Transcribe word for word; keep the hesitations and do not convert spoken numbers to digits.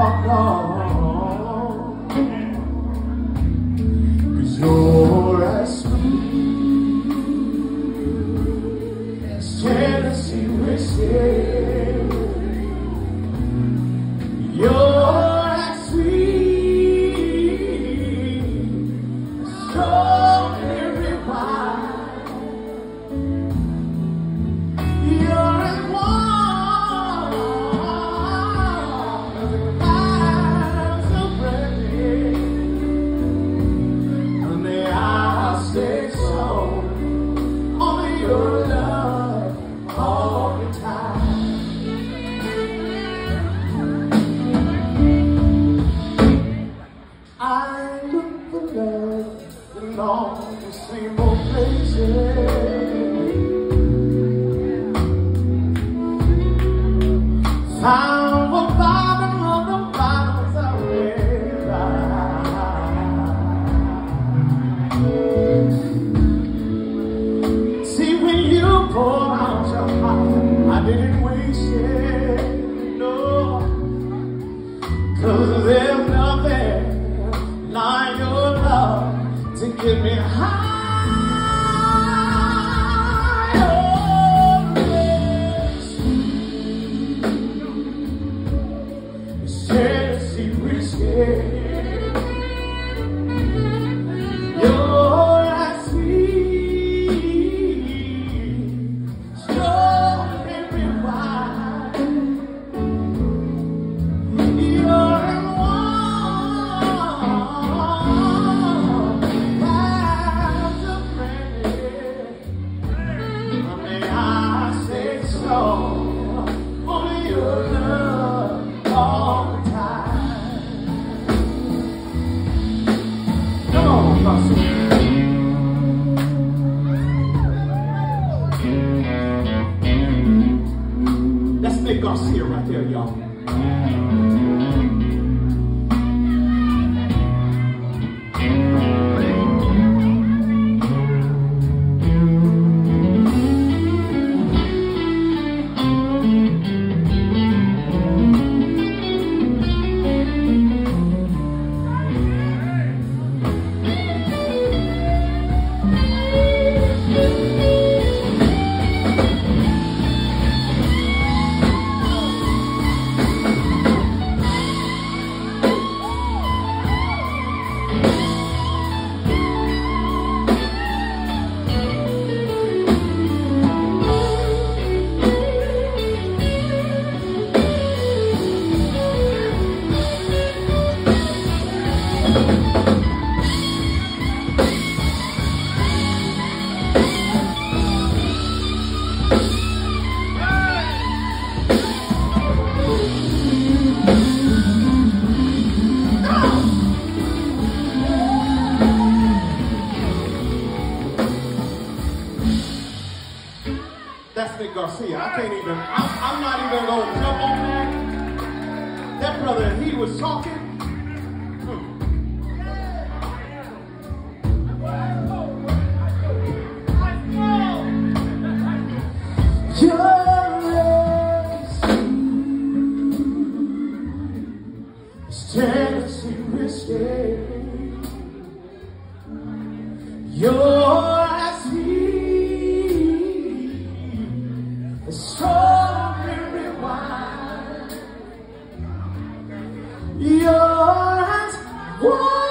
walk on. 'Cause you're as sweet as Tennessee whiskey. You're as sweet as strawberry wine. You're as warm as a glass of brandy. Honey, I'll stay so only your love all the time. I look for love in all the same old places. Found the bottom of the bottles of red. See, when you pour out your heart, I didn't waste it, no. 'Cause there's nothing like your love to get me high. Oh, yes. It's Tennessee whiskey. You're as sweet as strawberry wine. You're as warm as a brandy. Honey, I say so. Only your love all the time. Come on, Garcia. That's Nick Garcia right there, y'all. That's Nick Garcia. I can't even, I'm, I'm not even going to jump on that. That brother, he was talking. Hmm. You're as sweet as Tennessee whiskey. You're as sweet as strawberry wine. You're as warm